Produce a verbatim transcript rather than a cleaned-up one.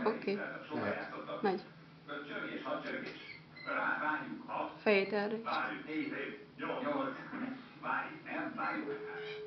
Oké. Okay. Lehet. Megy. Csörgés, hat csörgés. Rá, rájuk, hat. Fejét erre is. Várjuk, hét, hét. Nyolc. Nyolc. Várj, nem, várjuk meg hát.